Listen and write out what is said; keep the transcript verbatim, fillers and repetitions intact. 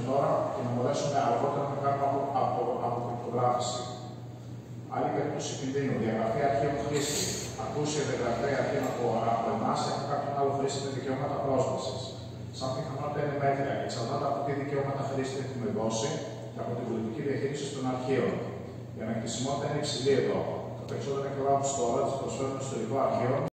τώρα και να μπορέσουμε αργότερα να κάνουμε από, από, από κρυπτογράφηση. Άλλη περίπτωση κινδύνου, διαγραφή αρχείων χρήστη. Ακούσια διαγραφή αρχείων από, από εμάς από κάποιον άλλο χρήστη με δικαιώματα πρόσβασης. Σαν πιθανότητα είναι μέτρια, εξαρτάται από τι δικαιώματα χρήστη έχουμε δώσει και από την πολιτική διαχείριση των αρχείων. Η ανακτησιμότητα είναι υψηλή εδώ. Τα περισσότερα cloud storage προσφέρουν ιστορικό αρχείο.